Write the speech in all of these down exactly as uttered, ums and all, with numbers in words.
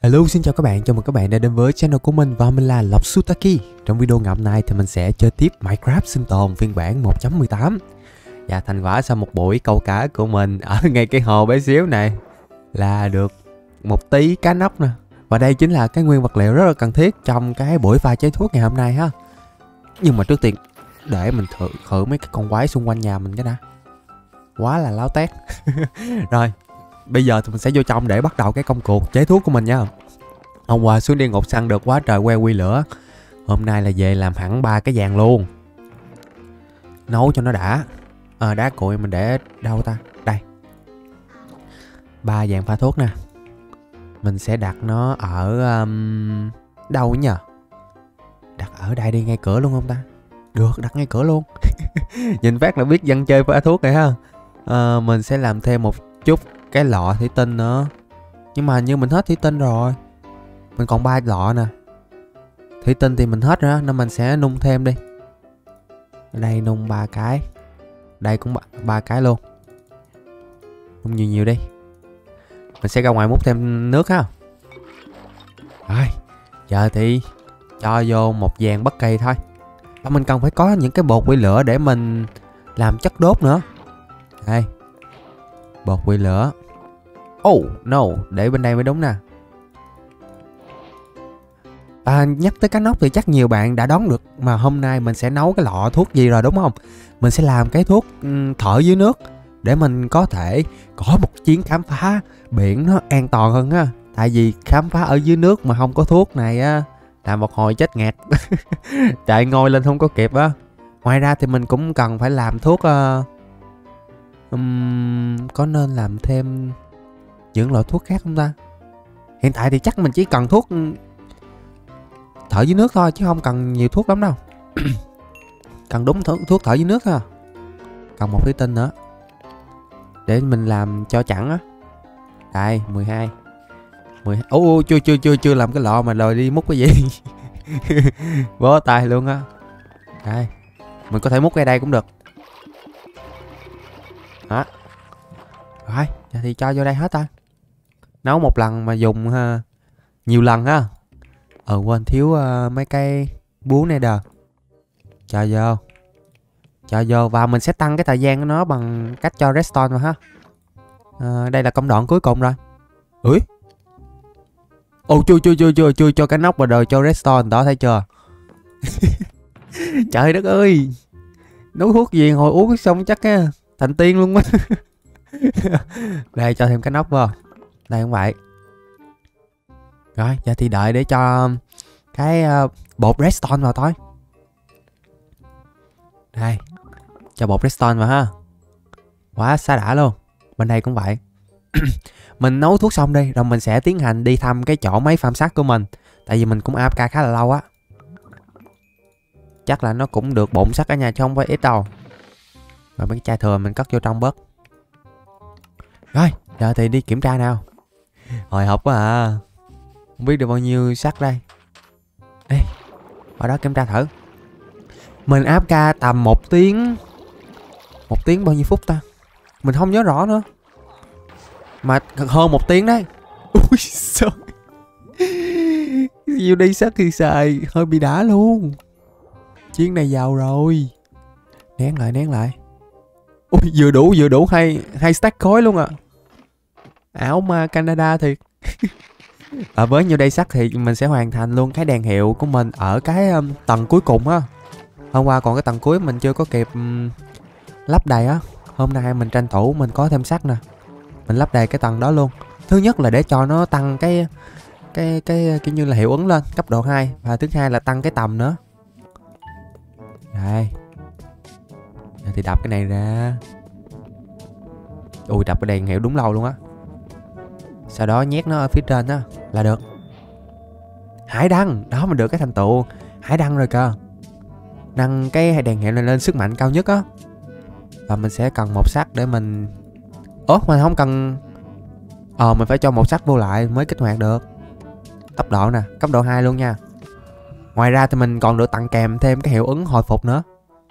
Hello, xin chào các bạn, chào mừng các bạn đã đến với channel của mình và mình là Lộc Sutaki. Trong video ngày hôm nay thì mình sẽ chơi tiếp Minecraft sinh tồn phiên bản một chấm mười tám. Và thành quả sau một buổi câu cá của mình ở ngay cái hồ bé xíu này là được một tí cá nóc nè. Và đây chính là cái nguyên vật liệu rất là cần thiết trong cái buổi pha chế thuốc ngày hôm nay ha. Nhưng mà trước tiên để mình thử, thử mấy cái con quái xung quanh nhà mình cái đã. Quá là láo tét. Rồi, bây giờ thì mình sẽ vô trong để bắt đầu cái công cuộc chế thuốc của mình nha. Hôm qua xuống địa ngục săn được quá trời que quy lửa. Hôm nay là về làm hẳn ba cái vàng luôn. Nấu cho nó đã. À, đá cuội mình để đâu ta? Đây. Ba vàng pha thuốc nè. Mình sẽ đặt nó ở um, đâu nhờ? Đặt ở đây đi, ngay cửa luôn không ta? Được, đặt ngay cửa luôn. Nhìn phát là biết dân chơi pha thuốc rồi ha. À, mình sẽ làm thêm một chút cái lọ thủy tinh nữa. Nhưng mà như mình hết thủy tinh rồi. Mình còn ba lọ nè. Thủy tinh thì mình hết rồi đó, nên mình sẽ nung thêm đi. Ở đây nung ba cái. Đây cũng ba cái luôn. Nung nhiều nhiều đi. Mình sẽ ra ngoài múc thêm nước ha. Rồi, giờ thì cho vô một vàng bất kỳ thôi. Và mình cần phải có những cái bột quy lửa để mình làm chất đốt nữa. Đây. Bột quy lửa. Oh no, để bên đây mới đúng nè. À, nhắc tới cá nóc thì chắc nhiều bạn đã đoán được mà hôm nay mình sẽ nấu cái lọ thuốc gì rồi đúng không? Mình sẽ làm cái thuốc um, thở dưới nước để mình có thể có một chuyến khám phá biển nó an toàn hơn á. Tại vì khám phá ở dưới nước mà không có thuốc này á là một hồi chết ngạt. Chạy ngồi lên không có kịp á. Ngoài ra thì mình cũng cần phải làm thuốc uh, um, có nên làm thêm những loại thuốc khác không ta? Hiện tại thì chắc mình chỉ cần thuốc thở dưới nước thôi chứ không cần nhiều thuốc lắm đâu. Cần đúng th thuốc thở dưới nước ha. Cần một thủy tinh nữa để mình làm cho chẵn á. Đây mười hai mười hai. Ồ chưa chưa chưa chưa làm cái lọ mà rồi đi múc cái gì. Bó tay luôn á. Đây mình có thể múc cái đây cũng được đó. Rồi thì cho vô đây hết ta. Nấu một lần mà dùng ha, nhiều lần ha. Ờ quên thiếu uh, mấy cái búa này đờ. Cho vô. Cho vô và mình sẽ tăng cái thời gian của nó bằng cách cho redstone mà ha. À, đây là công đoạn cuối cùng rồi. Ui. Ồ chưa chưa chưa chưa chưa cho cái nóc vào đời cho redstone đó, thấy chưa? Trời đất ơi. Nấu thuốc gì hồi uống xong chắc á thành tiên luôn á. Đây cho thêm cái nóc vào. Đây không vậy. Rồi giờ thì đợi để cho cái uh, bột redstone vào thôi. Đây. Cho bột redstone vào ha. Quá xa đã luôn. Bên đây cũng vậy. Mình nấu thuốc xong đi. Rồi mình sẽ tiến hành đi thăm cái chỗ máy farm sắt của mình. Tại vì mình cũng a ép ca khá là lâu á. Chắc là nó cũng được bộn sắt ở nhà chứ không phải ít đâu. Rồi mấy cái chai thừa mình cất vô trong bớt. Rồi giờ thì đi kiểm tra nào. Hồi hộp quá à. Không biết được bao nhiêu sắt đây. Ê, ở đó kiểm tra thử. Mình a ép ca tầm một tiếng. Một tiếng bao nhiêu phút ta? Mình không nhớ rõ nữa. Mà hơn một tiếng đấy. Ui sao nhiều đi sắt thì xài hơi bị đã luôn. Chuyến này giàu rồi. Nén lại nén lại. Ui vừa đủ vừa đủ hai hai stack khối luôn à. Ảo ma Canada thiệt. Ở với nhiêu đây sắt thì mình sẽ hoàn thành luôn cái đèn hiệu của mình ở cái um, tầng cuối cùng á. Hôm qua còn cái tầng cuối mình chưa có kịp um, lắp đầy á. Hôm nay mình tranh thủ mình có thêm sắt nè. Mình lắp đầy cái tầng đó luôn. Thứ nhất là để cho nó tăng cái cái cái kiểu như là hiệu ứng lên cấp độ hai. Và thứ hai là tăng cái tầm nữa. Đây. Giờ thì đập cái này ra. Ui đập cái đèn hiệu đúng lâu luôn á. Sau đó nhét nó ở phía trên đó là được. Hải đăng. Đó mình được cái thành tựu hải đăng rồi cơ. Nâng cái đèn hiệu này lên sức mạnh cao nhất á. Và mình sẽ cần một sắt để mình. Ủa mình không cần. Ờ mình phải cho một sắt vô lại mới kích hoạt được. Tốc độ nè, cấp độ hai luôn nha. Ngoài ra thì mình còn được tặng kèm thêm cái hiệu ứng hồi phục nữa.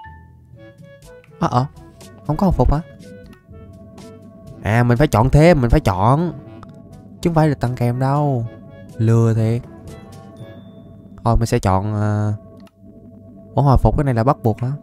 Ờ ờ không có hồi phục hả? À mình phải chọn thêm. Mình phải chọn chứ không phải là tặng kèm đâu. Lừa thiệt. Thôi mình sẽ chọn uh... Ủa hồi phục cái này là bắt buộc hả?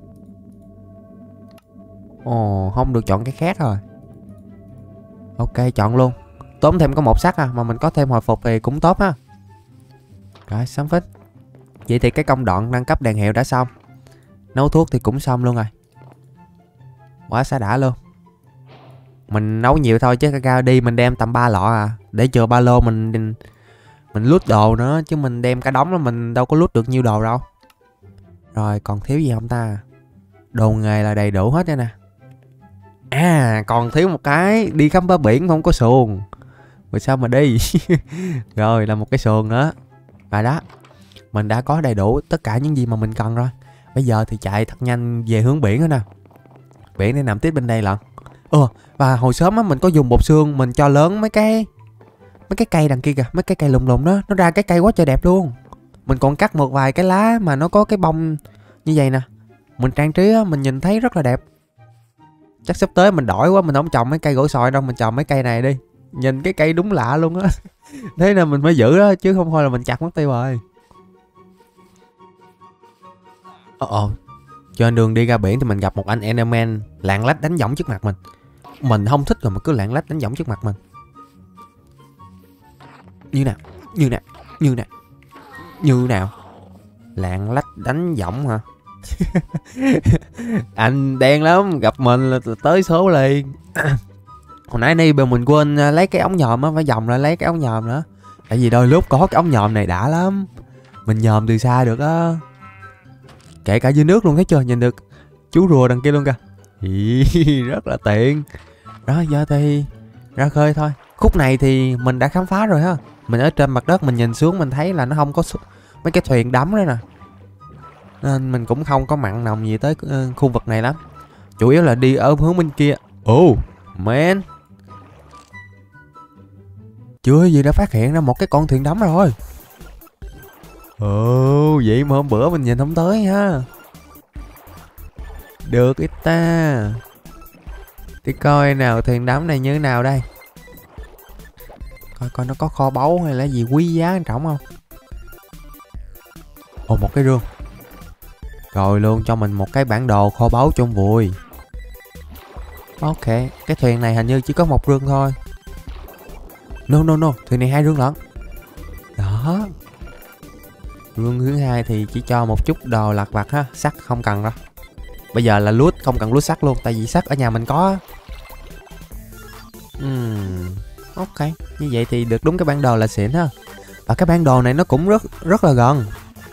Ồ, không được chọn cái khác rồi. Ok, chọn luôn. Tốn thêm có một sắt à, mà mình có thêm hồi phục thì cũng tốt ha. Rồi, xong phết. Vậy thì cái công đoạn nâng cấp đèn hiệu đã xong. Nấu thuốc thì cũng xong luôn rồi. Quá xá đã luôn. Mình nấu nhiều thôi chứ cacao đi mình đem tầm ba lọ à. Để chừa ba lô mình mình lút đồ nữa. Chứ mình đem cả đống là mình đâu có lút được nhiêu đồ đâu. Rồi còn thiếu gì không ta? Đồ nghề là đầy đủ hết đây nè. À còn thiếu một cái. Đi khám phá biển không có xuồng. Rồi sao mà đi. Rồi là một cái xuồng nữa. Và đó, mình đã có đầy đủ tất cả những gì mà mình cần rồi. Bây giờ thì chạy thật nhanh về hướng biển nữa nè. Biển này nằm tiếp bên đây lận. Ừ, và hồi sớm á mình có dùng bột xương. Mình cho lớn mấy cái Mấy cái cây đằng kia kìa. Mấy cái cây lùng lùng đó. Nó ra cái cây quá trời đẹp luôn. Mình còn cắt một vài cái lá mà nó có cái bông như vậy nè. Mình trang trí á, mình nhìn thấy rất là đẹp. Chắc sắp tới mình đổi quá. Mình không trồng mấy cây gỗ sồi đâu. Mình trồng mấy cây này đi. Nhìn cái cây đúng lạ luôn á. Thế nên mình phải giữ đó. Chứ không thôi là mình chặt mất tiêu rồi. Ồ ồ. Trên đường đi ra biển thì mình gặp một anh Enderman lạng lách đánh võng trước mặt mình. Mình không thích rồi mà cứ lạng lách đánh võng trước mặt mình. Như nào? Như nào? Như nào? Như nào? Lạng lách đánh võng hả? Anh đen lắm. Gặp mình là tới số liền. Hồi nãy đi bên mình quên lấy cái ống nhòm á. Phải vòng lại lấy cái ống nhòm nữa. Tại vì đôi lúc có cái ống nhòm này đã lắm. Mình nhòm từ xa được á. Kể cả dưới nước luôn thấy chưa. Nhìn được chú rùa đằng kia luôn kìa. Ý, rất là tiện. Đó giờ thì ra khơi thôi. Khúc này thì mình đã khám phá rồi ha. Mình ở trên mặt đất mình nhìn xuống mình thấy là nó không có mấy cái thuyền đắm đó nè. Nên mình cũng không có mặn nồng gì tới uh, khu vực này lắm. Chủ yếu là đi ở hướng bên kia. Oh man. Chưa gì đã phát hiện ra một cái con thuyền đắm rồi. Ồ oh, vậy mà hôm bữa mình nhìn không tới ha. Được ít ta. Đi coi nào thuyền đắm này như thế nào đây. Coi coi nó có kho báu hay là gì quý giá quan trọng không. Ồ một cái rương. Rồi luôn cho mình một cái bản đồ kho báu trong vùi. Ok. Cái thuyền này hình như chỉ có một rương thôi. No no no. Thuyền này hai rương lận. Đó. Rương thứ hai thì chỉ cho một chút đồ lặt vặt ha. Sắt không cần đâu. Bây giờ là lút. Không cần lút sắt luôn. Tại vì sắt ở nhà mình có. Uhm, ok. Như vậy thì được đúng cái bản đồ là xịn ha. Và cái bản đồ này nó cũng rất rất là gần.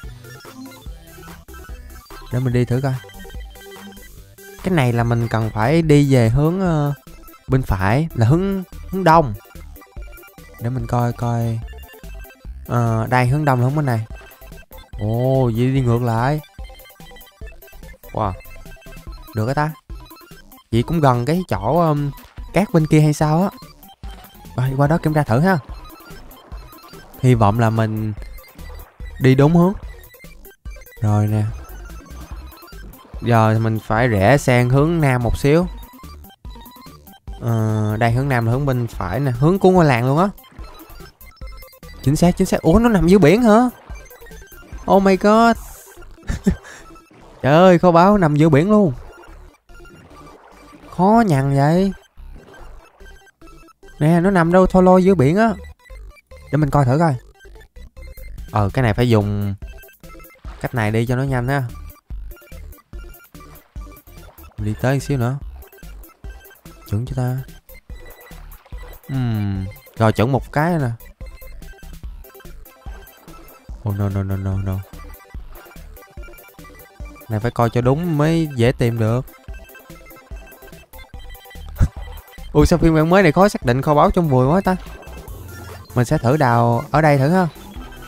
Để mình đi thử coi. Cái này là mình cần phải đi về hướng uh, bên phải. Là hướng hướng đông. Để mình coi coi. uh, Đây hướng đông là hướng bên này. Ồ vậy đi ngược lại. Wow. Được cái ta. Vậy cũng gần cái chỗ um, cát bên kia hay sao á. Rồi qua đó kiểm tra thử ha. Hy vọng là mình đi đúng hướng. Rồi nè. Giờ mình phải rẽ sang hướng nam một xíu. ờ, Đây hướng nam là hướng bên phải nè. Hướng của ngôi làng luôn á. Chính xác chính xác. Ủa nó nằm dưới biển hả? Oh my god. Trời ơi kho báu nằm giữa biển luôn. Khó nhằn vậy. Nè nó nằm đâu thôi lôi giữa biển á. Để mình coi thử coi. Ờ cái này phải dùng cách này đi cho nó nhanh ha. Đi tới một xíu nữa. Chuẩn cho ta. uhm. Rồi chuẩn một cái nè. Oh no no no no no. Này phải coi cho đúng mới dễ tìm được. Ui sao phiên bản mới này khó xác định kho báu trong vùi quá ta. Mình sẽ thử đào ở đây thử ha.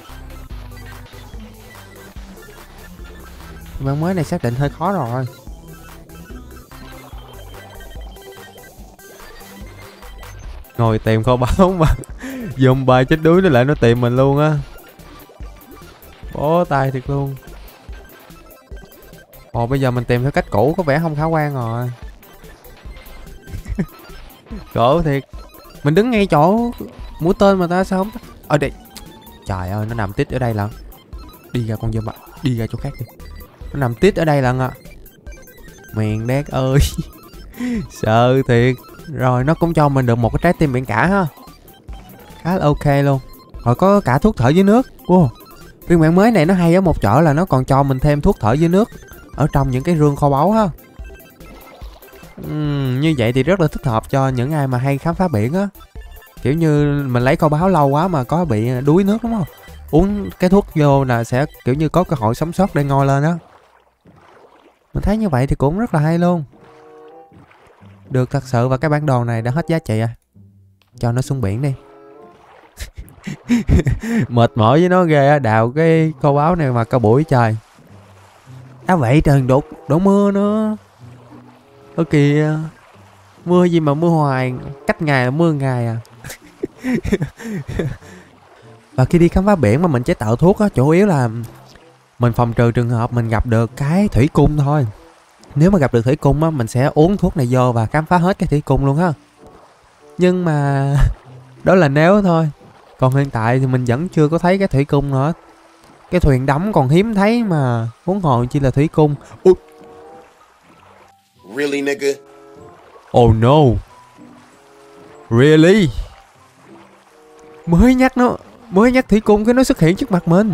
Phiên bản mới này xác định hơi khó rồi. Ngồi tìm kho báu mà dùng bài chết đuối nó lại nó tìm mình luôn á. Bó tay thiệt luôn. Ồ bây giờ mình tìm theo cách cũ có vẻ không khả quan rồi. Cỡ thiệt. Mình đứng ngay chỗ mũi tên mà ta sao không. Ở đây. Trời ơi, nó nằm tít ở đây lận. Đi ra con zombie, đi ra chỗ khác đi. Nó nằm tít ở đây lận à. Mèn đét ơi. Sợ thiệt. Rồi nó cũng cho mình được một cái trái tim biển cả ha. Khá là ok luôn. Rồi có cả thuốc thở dưới nước. Wow. Phiên bản mới này nó hay ở một chỗ là nó còn cho mình thêm thuốc thở dưới nước ở trong những cái rương kho báu ha. uhm, Như vậy thì rất là thích hợp cho những ai mà hay khám phá biển á. Kiểu như mình lấy kho báu lâu quá mà có bị đuối nước đúng không, uống cái thuốc vô là sẽ kiểu như có cơ hội sống sót để ngoi lên đó. Mình thấy như vậy thì cũng rất là hay luôn. Được thật sự, và cái bản đồ này đã hết giá trị à. Cho nó xuống biển đi. Mệt mỏi với nó ghê á, đào cái kho báu này mà cả buổi trời. Đã vậy trời đột đổ mưa nữa. Ơ kìa, mưa gì mà mưa hoài, cách ngày là mưa ngày à. Và khi đi khám phá biển mà mình chế tạo thuốc á, chủ yếu là mình phòng trừ trường hợp mình gặp được cái thủy cung thôi. Nếu mà gặp được thủy cung á, mình sẽ uống thuốc này vô và khám phá hết cái thủy cung luôn ha. Nhưng mà đó là nếu thôi. Còn hiện tại thì mình vẫn chưa có thấy cái thủy cung nữa. Cái thuyền đắm còn hiếm thấy mà, huống hồ chỉ là thủy cung. Ui. Really, nigga? Oh no. Really? Mới nhắc nó, mới nhắc thủy cung cái nó xuất hiện trước mặt mình.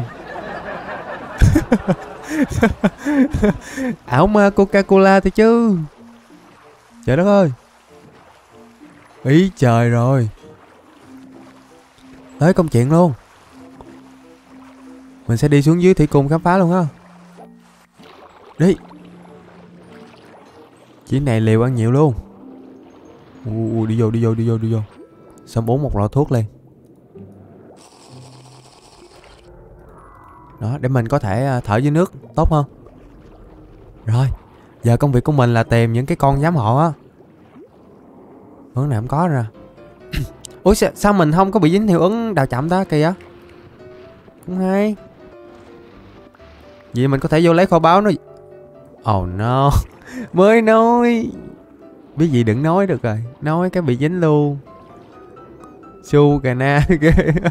Ảo ma Coca-Cola thì chứ. Trời đất ơi. Ý trời rồi. Tới công chuyện luôn. Mình sẽ đi xuống dưới thủy cung khám phá luôn ha. Đi. Chuyến này liều ăn nhiều luôn. Ui, đi vô đi vô đi vô đi vô. Xong uống một lọ thuốc liền. Đó, để mình có thể thở dưới nước tốt hơn. Rồi, giờ công việc của mình là tìm những cái con giám hộ á. Hướng này không có nè. Ủa sao, sao mình không có bị dính hiệu ứng đào chậm ta kìa. Cũng hay. Vậy mình có thể vô lấy kho báu nó. Oh no. Mới nói. Biết gì đừng nói được rồi. Nói cái bị dính luôn. Su cà na ghê.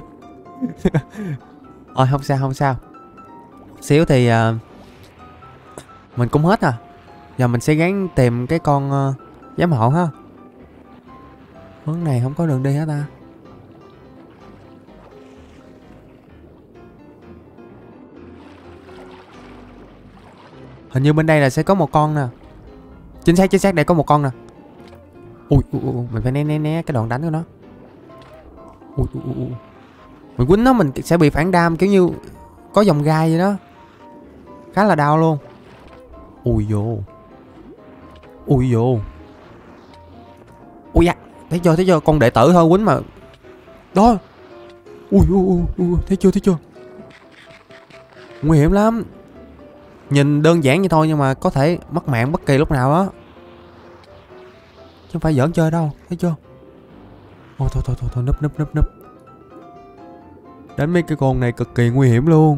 Ôi không sao không sao. Xíu thì uh, mình cũng hết à. Giờ mình sẽ gắng tìm cái con uh, giám hộ ha. Hướng này không có đường đi hả ta. Hình như bên đây là sẽ có một con nè. Chính xác chính xác, đây có một con nè. Ui, ui, ui mình phải né né né cái đoạn đánh của nó. Ui, ui, ui. Mình quýnh nó mình sẽ bị phản đam, kiểu như có dòng gai vậy đó. Khá là đau luôn. Ui vô. Ui vô. Ui da. Thấy chưa thấy chưa, con đệ tử thôi quýnh mà. Đó. Ui ui ui, ui. Thấy chưa thấy chưa. Nguy hiểm lắm. Nhìn đơn giản như thôi nhưng mà có thể mất mạng bất kỳ lúc nào đó. Chứ không phải giỡn chơi đâu. Thấy chưa. Ôi thôi thôi thôi, thôi núp núp núp núp. Đánh mấy cái con này cực kỳ nguy hiểm luôn.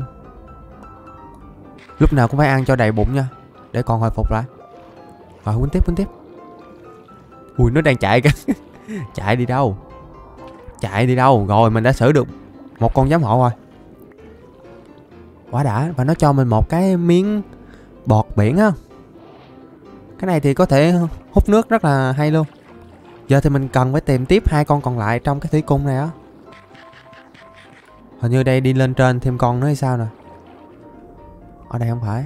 Lúc nào cũng phải ăn cho đầy bụng nha, để còn hồi phục lại. Rồi quýnh tiếp quýnh tiếp. Ui nó đang chạy kìa. Chạy đi đâu. Chạy đi đâu. Rồi mình đã xử được một con giám hộ rồi. Quá đã. Và nó cho mình một cái miếng bọt biển á. Cái này thì có thể hút nước rất là hay luôn. Giờ thì mình cần phải tìm tiếp hai con còn lại trong cái thủy cung này á. Hình như đây đi lên trên thêm con nữa hay sao nè. Ở đây không phải.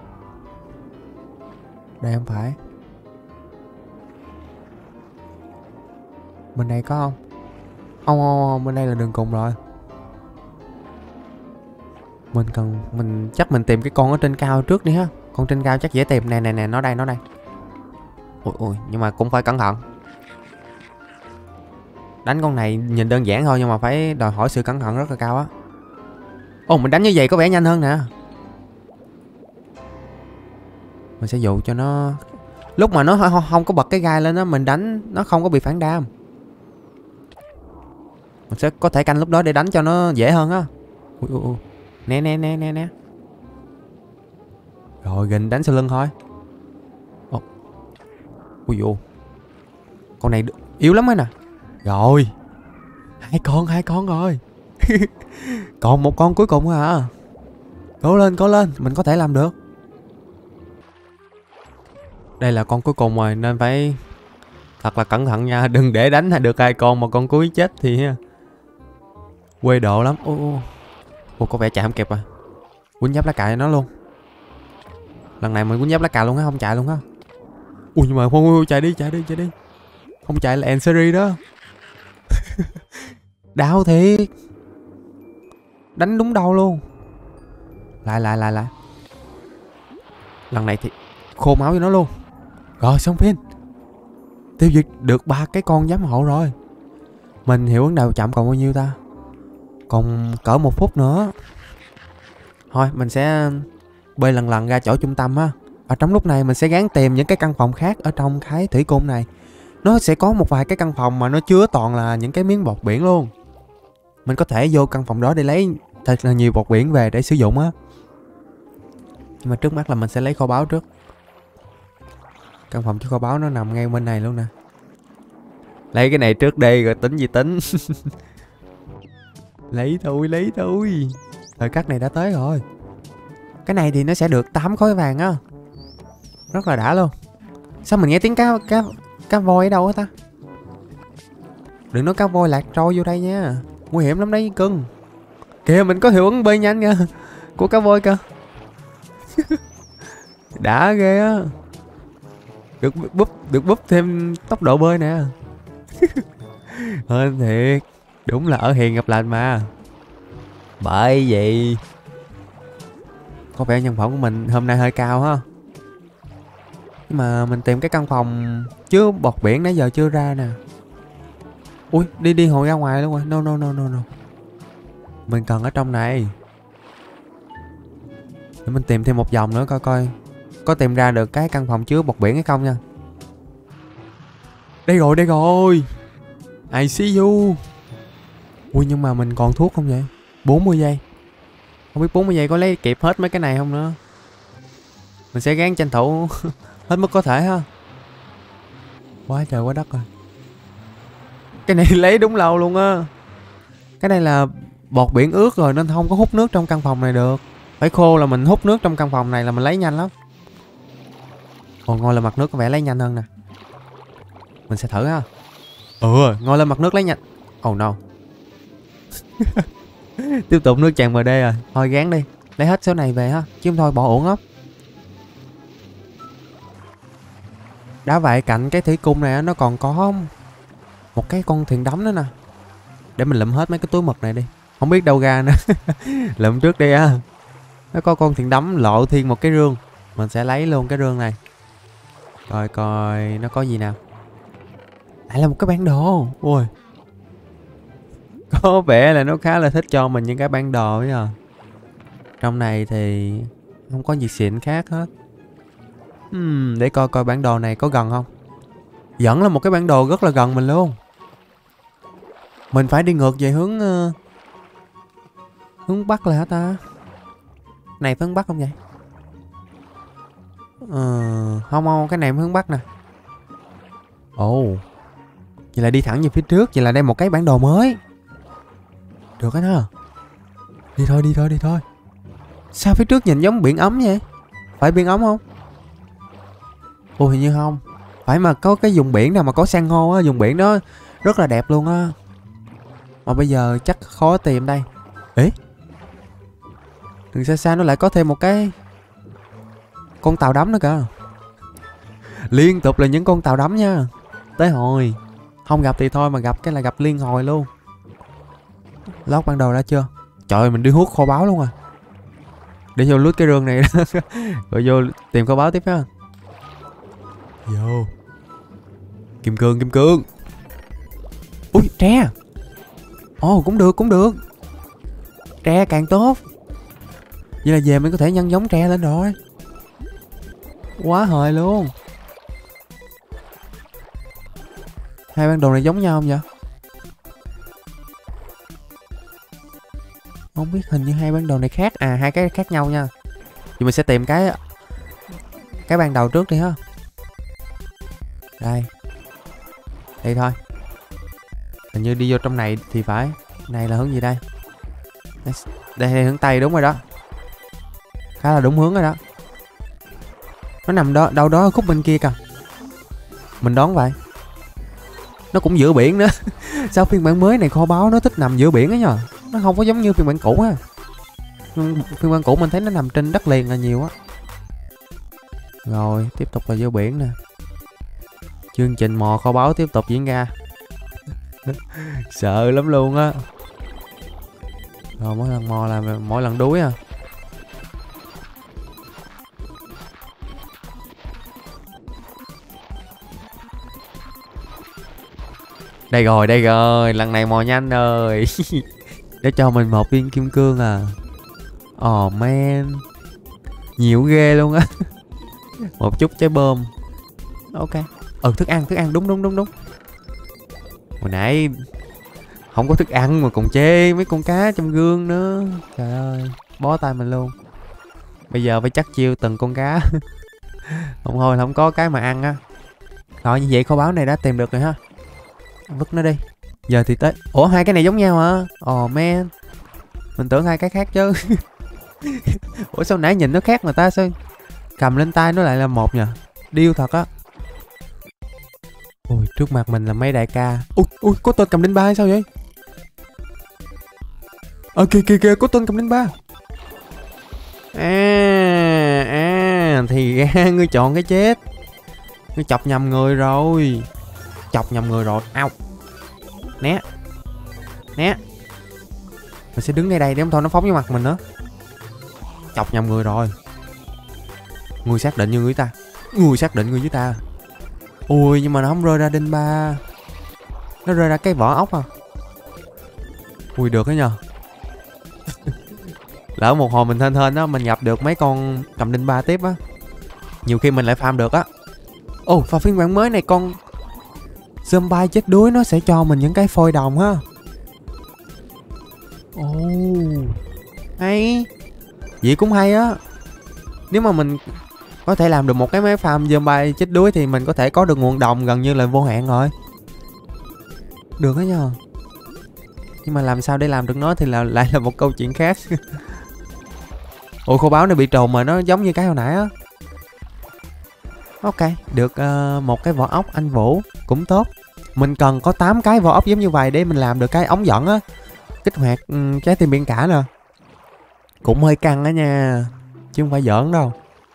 Đây không phải. Bên đây có không? Không, không, không, bên đây là đường cùng rồi. Mình cần, mình chắc mình tìm cái con ở trên cao trước đi ha. Con trên cao chắc dễ tìm. Nè nè nè, nó đây nó đây. Ui ui, nhưng mà cũng phải cẩn thận. Đánh con này nhìn đơn giản thôi nhưng mà phải đòi hỏi sự cẩn thận rất là cao á. Ồ, mình đánh như vậy có vẻ nhanh hơn nè. Mình sẽ dụ cho nó. Lúc mà nó không, không có bật cái gai lên á, mình đánh nó không có bị phản đam. Mình sẽ có thể canh lúc đó để đánh cho nó dễ hơn á. Ui ui ui. Né né né né né. Rồi gình đánh sau lưng thôi. Ồ. Ui ui. Con này yếu lắm ấy nè. Rồi. Hai con hai con rồi. Còn một con cuối cùng à. Cố lên, cố lên, mình có thể làm được. Đây là con cuối cùng rồi nên phải thật là cẩn thận nha. Đừng để đánh được hai con mà con cuối chết thì quê độ lắm. Ô, ô. Ồ, có vẻ chạy không kịp à. Quýnh giáp lá cà nó luôn. Lần này mình quýnh giáp lá cà luôn á, không chạy luôn á. Ui nhưng mà không, chạy đi, chạy đi, chạy đi. Không chạy là end series đó. Đau thiệt. Đánh đúng đau luôn. Lại, lại, lại, lại. Lần này thì khô máu cho nó luôn. Rồi xong phim. Tiêu diệt được ba cái con giám hộ rồi. Mình hiệu ứng đầu chậm còn bao nhiêu ta? Còn cỡ một phút nữa. Thôi mình sẽ bơi lần lần ra chỗ trung tâm á. Ở trong lúc này mình sẽ gắng tìm những cái căn phòng khác ở trong cái thủy cung này. Nó sẽ có một vài cái căn phòng mà nó chứa toàn là những cái miếng bọt biển luôn. Mình có thể vô căn phòng đó để lấy thật là nhiều bọt biển về để sử dụng á. Nhưng mà trước mắt là mình sẽ lấy kho báu trước. Căn phòng chứa kho báu nó nằm ngay bên này luôn nè. Lấy cái này trước đây rồi tính gì tính. Lấy thôi, lấy thôi. Thời khắc này đã tới rồi. Cái này thì nó sẽ được tám khối vàng á. Rất là đã luôn. Sao mình nghe tiếng cá cá cá voi ở đâu á ta? Đừng nói cá voi lạc trôi vô đây nha. Nguy hiểm lắm đấy cưng. Kìa mình có hiệu ứng bơi nhanh nha. Của cá voi cơ. Đã ghê á. Được búp được búp thêm tốc độ bơi nè. Hên thiệt. Đúng là ở hiền gặp lành mà. Bởi vậy có vẻ nhân phẩm của mình hôm nay hơi cao ha. Nhưng mà mình tìm cái căn phòng chứa bọt biển nãy giờ chưa ra nè. Ui đi đi hồi ra ngoài luôn rồi. No no no no no. Mình cần ở trong này. Để mình tìm thêm một vòng nữa coi coi có tìm ra được cái căn phòng chứa bọt biển hay không nha. Đây rồi, đây rồi. I see you. Ui nhưng mà mình còn thuốc không vậy? bốn mươi giây. Không biết bốn mươi giây có lấy kịp hết mấy cái này không nữa. Mình sẽ gắng tranh thủ hết mức có thể ha. Quá trời quá đất rồi. Cái này lấy đúng lâu luôn á. Cái này là bọt biển ướt rồi nên không có hút nước trong căn phòng này được. Phải khô là mình hút nước trong căn phòng này là mình lấy nhanh lắm. Ồ ngồi lên mặt nước có vẻ lấy nhanh hơn nè. Mình sẽ thử ha. Ừ ngồi lên mặt nước lấy nhanh. Oh no. Tiếp tục nước tràn bờ đê rồi. Thôi gán đi. Lấy hết số này về ha. Chứ không thôi bỏ uổng lắm. Đã vậy cạnh cái thủy cung này nó còn có một cái con thuyền đắm nữa nè. Để mình lụm hết mấy cái túi mực này đi. Không biết đâu ra nữa. Lụm trước đi á. Nó có con thuyền đắm lộ thiên một cái rương. Mình sẽ lấy luôn cái rương này. Coi coi nó có gì nào. Lại là một cái bản đồ. Ui. Có vẻ là nó khá là thích cho mình những cái bản đồ ấy à. Trong này thì không có gì xịn khác hết. uhm, Để coi coi bản đồ này có gần không. Vẫn là một cái bản đồ rất là gần mình luôn. Mình phải đi ngược về hướng uh, hướng Bắc là hả ta? Này phải hướng Bắc không vậy? Uh, không không, cái này hướng Bắc nè. Ồ oh. Vậy là đi thẳng về phía trước. Vậy là đây một cái bản đồ mới. Được cái đó. Đi thôi đi thôi đi thôi. Sao phía trước nhìn giống biển ấm vậy? Phải biển ấm không? Ồ hình như không. Phải mà có cái vùng biển nào mà có san hô á. Vùng biển đó rất là đẹp luôn á. Mà bây giờ chắc khó tìm đây. Ê đừng xa xa nó lại có thêm một cái con tàu đắm nữa kìa. Liên tục là những con tàu đắm nha. Tới hồi không gặp thì thôi mà gặp cái là gặp liên hồi luôn. Lót ban đầu ra chưa? Trời ơi mình đi hút kho báu luôn à. Để vô lút cái rương này. Rồi vô tìm kho báu tiếp ha. Vô. Kim cương kim cương. Ui tre. Ồ cũng được cũng được. Tre càng tốt. Vậy là về mình có thể nhân giống tre lên rồi. Quá hời luôn. Hai bản đồ này giống nhau không vậy? Không biết, hình như hai bản đồ này khác. À hai cái khác nhau nha. Thì mình sẽ tìm cái Cái ban đầu trước đi ha. Đây. Đây thôi. Hình như đi vô trong này thì phải. Này là hướng gì đây? Đây là hướng Tây đúng rồi đó. Khá là đúng hướng rồi đó. Nó nằm đó, đâu đó ở khúc bên kia kìa. Mình đoán vậy. Nó cũng giữa biển nữa. Sao phiên bản mới này kho báu nó thích nằm giữa biển ấy nhờ. Nó không có giống như phiên bản cũ á. Phiên bản cũ mình thấy nó nằm trên đất liền là nhiều á. Rồi tiếp tục là giữa biển nè. Chương trình mò kho báu tiếp tục diễn ra. Sợ lắm luôn á. Rồi mỗi lần mò là mỗi lần đuối à. Đây rồi, đây rồi, lần này mò nhanh rồi. Để cho mình một viên kim cương à. Oh man. Nhiều ghê luôn á. Một chút trái bơm. Ok. Ừ, thức ăn, thức ăn, đúng đúng đúng đúng. Hồi nãy không có thức ăn mà còn chê mấy con cá trong gương nữa. Trời ơi, bó tay mình luôn. Bây giờ phải chắc chiêu từng con cá. Không thôi không có cái mà ăn á. Rồi như vậy kho báu này đã tìm được rồi ha. Vứt nó đi. Giờ thì tới. Ủa hai cái này giống nhau hả? Ồ oh, man. Mình tưởng hai cái khác chứ. Ủa sao nãy nhìn nó khác mà ta sao cầm lên tay nó lại là một nhờ. Điêu thật á. Ui trước mặt mình là mấy đại ca. Ui ui có tên cầm đinh ba hay sao vậy? Ờ kìa kìa kìa có tên cầm đinh ba. À à thì ra ngươi chọn cái chết. Ngươi chọc nhầm người rồi. Chọc nhầm người rồi. Ao. Né. Né. Mình sẽ đứng ngay đây để không thôi nó phóng vô mặt mình nữa. Chọc nhầm người rồi. Người xác định như người ta. Người xác định người với ta. Ui nhưng mà nó không rơi ra đinh ba. Nó rơi ra cái vỏ ốc à. Ui được đấy nhờ. Lỡ một hồi mình hên hên á, mình gặp được mấy con cầm đinh ba tiếp á. Nhiều khi mình lại farm được á. Ồ và phiên bản mới này con zombie chết đuối nó sẽ cho mình những cái phôi đồng ha. Ồ hay. Vậy cũng hay á. Nếu mà mình có thể làm được một cái máy farm zombie chết đuối thì mình có thể có được nguồn đồng gần như là vô hạn rồi. Được đó nhờ. Nhưng mà làm sao để làm được nó thì là lại là một câu chuyện khác. Ủa kho báu này bị trồn mà nó giống như cái hồi nãy á. Ok, được uh, một cái vỏ ốc anh Vũ cũng tốt. Mình cần có tám cái vỏ ốc giống như vậy để mình làm được cái ống dẫn á. Kích hoạt um, trái tim biển cả nè. Cũng hơi căng đó nha. Chứ không phải giỡn đâu.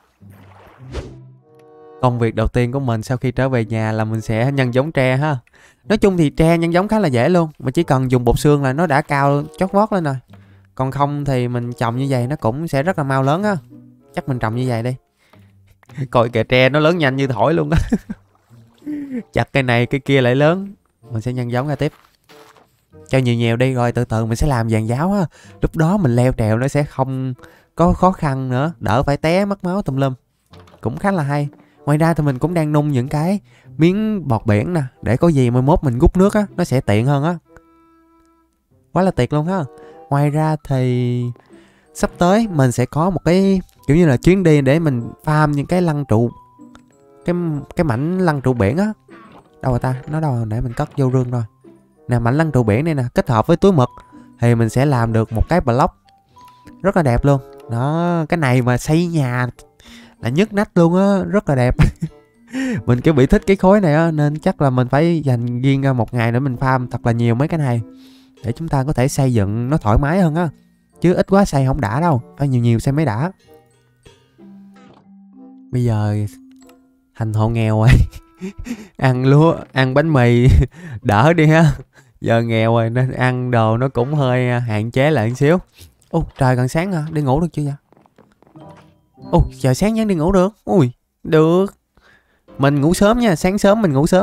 Công việc đầu tiên của mình sau khi trở về nhà là mình sẽ nhân giống tre ha. Nói chung thì tre nhân giống khá là dễ luôn. Mình chỉ cần dùng bột xương là nó đã cao chót vót lên rồi. Còn không thì mình trồng như vậy nó cũng sẽ rất là mau lớn á. Chắc mình trồng như vậy đi. Coi kìa tre nó lớn nhanh như thổi luôn đó. Chặt cây này cây kia lại lớn. Mình sẽ nhân giống ra tiếp. Cho nhiều nhiều đi rồi từ từ mình sẽ làm giàn giáo á. Lúc đó mình leo trèo nó sẽ không có khó khăn nữa. Đỡ phải té mất máu tùm lum. Cũng khá là hay. Ngoài ra thì mình cũng đang nung những cái miếng bọt biển nè. Để có gì mai mốt mình rút nước á. Nó sẽ tiện hơn á. Quá là tiện luôn ha. Ngoài ra thì sắp tới mình sẽ có một cái kiểu như là chuyến đi để mình farm những cái lăng trụ. Cái cái mảnh lăng trụ biển á. Đâu rồi ta? Nó đâu rồi? Để mình cất vô rương rồi. Nè mảnh lăng trụ biển này nè. Kết hợp với túi mực. Thì mình sẽ làm được một cái block. Rất là đẹp luôn. Đó. Cái này mà xây nhà là nhức nách luôn á. Rất là đẹp. Mình kiểu bị thích cái khối này á. Nên chắc là mình phải dành riêng ra một ngày để mình farm thật là nhiều mấy cái này. Để chúng ta có thể xây dựng nó thoải mái hơn á. Chứ ít quá xây không đã đâu. Phải nhiều nhiều xây mới đã. Bây giờ thành hộ nghèo rồi. Ăn lúa, ăn bánh mì đỡ đi ha. Giờ nghèo rồi nên ăn đồ nó cũng hơi hạn chế lại một xíu. Ô trời gần sáng hả? Đi ngủ được chưa vậy? Ô trời sáng vẫn đi ngủ được. Ui được. Mình ngủ sớm nha. Sáng sớm mình ngủ sớm.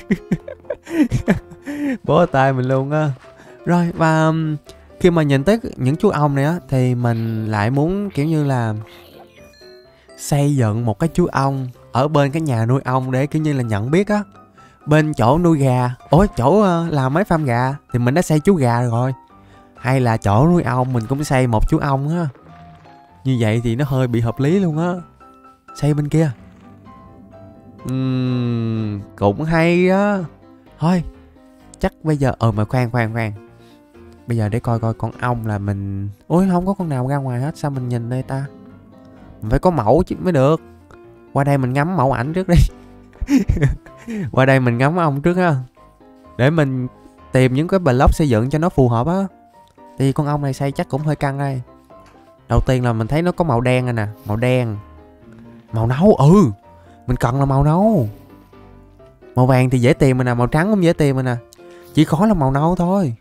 Bó tay mình luôn á. Rồi và khi mà nhìn tới những chú ong này á thì mình lại muốn kiểu như là xây dựng một cái chú ong ở bên cái nhà nuôi ong để kiểu như là nhận biết á. Bên chỗ nuôi gà, ủa chỗ uh, làm mấy farm gà thì mình đã xây chú gà rồi. Hay là chỗ nuôi ong mình cũng xây một chú ong á. Như vậy thì nó hơi bị hợp lý luôn á. Xây bên kia. Uhm, cũng hay á. Thôi chắc bây giờ ờ mà khoan khoan khoan Bây giờ để coi coi con ong là mình... Ôi không có con nào ra ngoài hết. Sao mình nhìn đây ta? Mình phải có mẫu chứ mới được. Qua đây mình ngắm mẫu ảnh trước đi. Qua đây mình ngắm ong trước ha. Để mình tìm những cái block xây dựng cho nó phù hợp á. Thì con ong này xây chắc cũng hơi căng đây. Đầu tiên là mình thấy nó có màu đen này nè. Màu đen. Màu nâu. Ừ. Mình cần là màu nâu. Màu vàng thì dễ tìm mà nè. Màu trắng cũng dễ tìm mà nè. Chỉ khó là màu nâu thôi.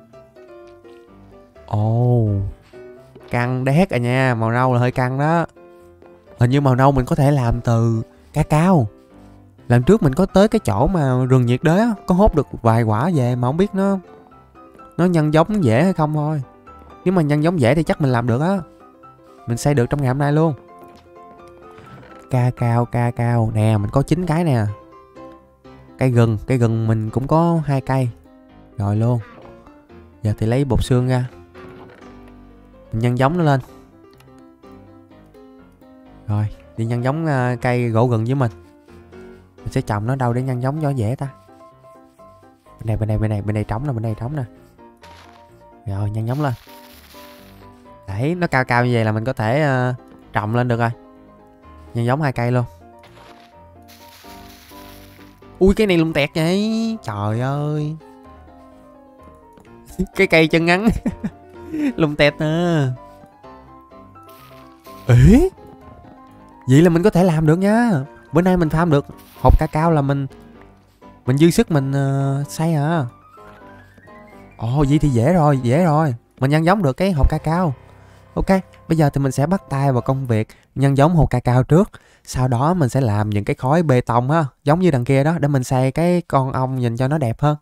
Ồ oh, căng đét à nha. Màu nâu là hơi căng đó. Hình như màu nâu mình có thể làm từ cacao. Lần trước mình có tới cái chỗ mà rừng nhiệt đới á, có hốt được vài quả về mà không biết nó Nó nhân giống dễ hay không thôi. Nếu mà nhân giống dễ thì chắc mình làm được á. Mình xây được trong ngày hôm nay luôn. Cacao, cacao. Nè mình có chín cái nè. Cây gừng, cây gừng mình cũng có hai cây. Rồi luôn. Giờ thì lấy bột xương ra. Mình nhân giống nó lên. Rồi, đi nhân giống uh, cây gỗ gừng với mình. Mình sẽ trồng nó đâu để nhân giống cho dễ ta. Bên này, bên này, bên này, bên này trống nè, bên này trống nè. Rồi, nhân giống lên. Đấy, nó cao cao như vậy là mình có thể uh, trồng lên được rồi. Nhân giống hai cây luôn. Ui, cái này lùng tẹt vậy. Trời ơi. Cái cây chân ngắn. Lùng tẹt à. Ê, vậy là mình có thể làm được nha. Bữa nay mình farm được hộp cacao là mình Mình dư sức mình uh, xây à. Ồ vậy thì dễ rồi, dễ rồi. Mình nhân giống được cái hộp cacao. Ok, bây giờ thì mình sẽ bắt tay vào công việc nhân giống hộp cacao trước. Sau đó mình sẽ làm những cái khối bê tông á, giống như đằng kia đó, để mình xây cái con ong nhìn cho nó đẹp hơn.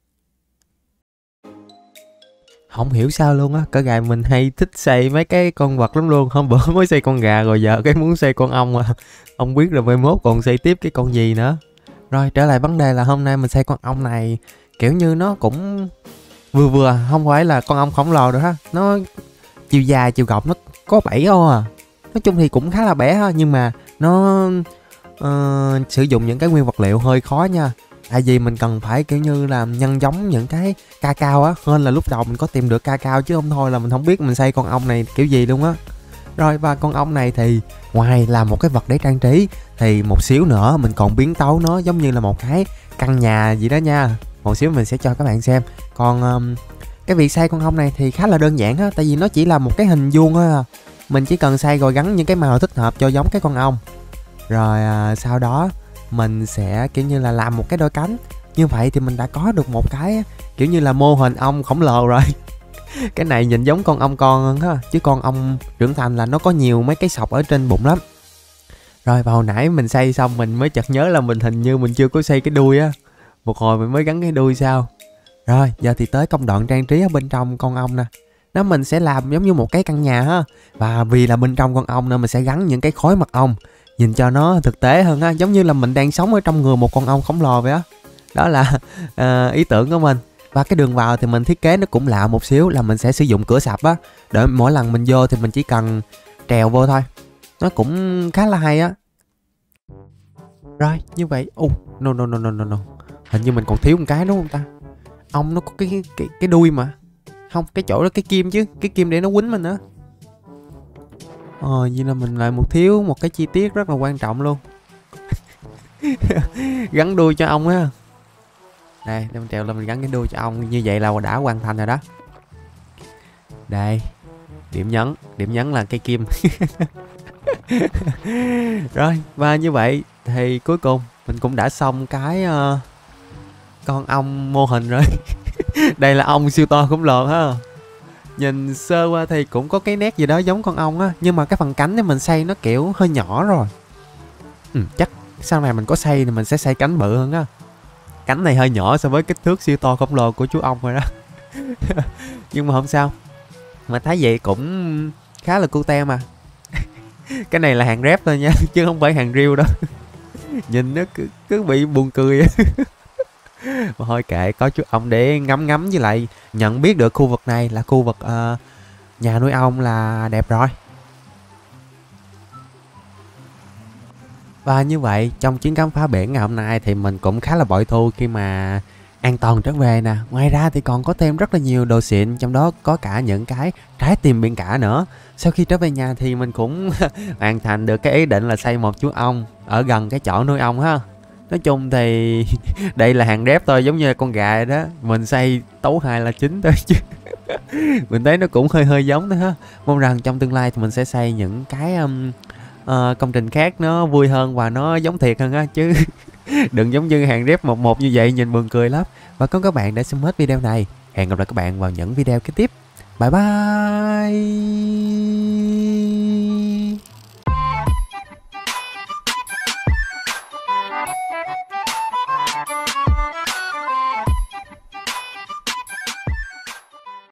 Không hiểu sao luôn á, cả ngày mình hay thích xây mấy cái con vật lắm luôn. Hôm bữa mới xây con gà rồi giờ cái muốn xây con ong à. Không biết rồi mai mốt còn xây tiếp cái con gì nữa. Rồi trở lại vấn đề là hôm nay mình xây con ong này kiểu như nó cũng vừa vừa, không phải là con ong khổng lồ được ha. Nó chiều dài chiều rộng nó có bảy ô à. Nói chung thì cũng khá là bé ha, nhưng mà nó uh, sử dụng những cái nguyên vật liệu hơi khó nha. Tại vì mình cần phải kiểu như là nhân giống những cái cacao á, hơn là lúc đầu mình có tìm được cacao, chứ không thôi là mình không biết mình xây con ong này kiểu gì luôn á. Rồi và con ong này thì ngoài là một cái vật để trang trí thì một xíu nữa mình còn biến tấu nó giống như là một cái căn nhà gì đó nha. Một xíu mình sẽ cho các bạn xem. Còn um, cái việc xây con ong này thì khá là đơn giản á, tại vì nó chỉ là một cái hình vuông thôi à. Mình chỉ cần xây rồi gắn những cái màu thích hợp cho giống cái con ong. Rồi à, sau đó mình sẽ kiểu như là làm một cái đôi cánh. Như vậy thì mình đã có được một cái kiểu như là mô hình ong khổng lồ rồi. Cái này nhìn giống con ong con hơn ha, chứ con ong trưởng thành là nó có nhiều mấy cái sọc ở trên bụng lắm. Rồi và hồi nãy mình xây xong mình mới chợt nhớ là mình hình như mình chưa có xây cái đuôi á. Một hồi mình mới gắn cái đuôi sao. Rồi giờ thì tới công đoạn trang trí ở bên trong con ong nè. Nó mình sẽ làm giống như một cái căn nhà ha. Và vì là bên trong con ong nên mình sẽ gắn những cái khối mật ong, nhìn cho nó thực tế hơn ha, giống như là mình đang sống ở trong người một con ong khổng lồ vậy á. Đó là uh, ý tưởng của mình. Và cái đường vào thì mình thiết kế nó cũng lạ một xíu, là mình sẽ sử dụng cửa sập á, để mỗi lần mình vô thì mình chỉ cần trèo vô thôi. Nó cũng khá là hay á. Rồi như vậy. Ồ uh, no, no no no no no hình như mình còn thiếu một cái đúng không ta? Ong nó có cái cái cái, cái đuôi mà. Không, cái chỗ đó cái kim chứ, cái kim để nó quýnh mình á. Ờ vậy là mình lại một thiếu một cái chi tiết rất là quan trọng luôn. Gắn đuôi cho ong á. Đây, để mình trèo lên mình gắn cái đuôi cho ong. Như vậy là đã hoàn thành rồi đó. Đây, điểm nhấn. Điểm nhấn là cây kim. Rồi, và như vậy thì cuối cùng mình cũng đã xong cái uh, con ong mô hình rồi. Đây là ong siêu to khổng lồ ha. Nhìn sơ qua thì cũng có cái nét gì đó giống con ong á, nhưng mà cái phần cánh thì mình xây nó kiểu hơi nhỏ rồi. Ừ, chắc sau này mình có xây thì mình sẽ xây cánh bự hơn á. Cánh này hơi nhỏ so với kích thước siêu to khổng lồ của chú ong rồi đó. Nhưng mà không sao. Mà thấy vậy cũng khá là cute mà. Cái này là hàng rép thôi nha, chứ không phải hàng real đâu. Nhìn nó cứ, cứ bị buồn cười. Mà thôi kệ, có chú ong để ngắm ngắm, với lại nhận biết được khu vực này là khu vực uh, nhà nuôi ong là đẹp rồi. Và như vậy trong chuyến khám phá biển ngày hôm nay thì mình cũng khá là bội thu khi mà an toàn trở về nè. Ngoài ra thì còn có thêm rất là nhiều đồ xịn, trong đó có cả những cái trái tim biển cả nữa. Sau khi trở về nhà thì mình cũng hoàn thành được cái ý định là xây một chú ong ở gần cái chỗ nuôi ong ha. Nói chung thì đây là hàng rép thôi, giống như con gà vậy đó. Mình xây tấu hai là chính thôi chứ. Mình thấy nó cũng hơi hơi giống thôi ha. Mong rằng trong tương lai thì mình sẽ xây những cái um, uh, công trình khác nó vui hơn và nó giống thiệt hơn á, chứ đừng giống như hàng rép một một như vậy, nhìn buồn cười lắm. Và cảm ơn các bạn đã xem hết video này. Hẹn gặp lại các bạn vào những video kế tiếp. Bye bye.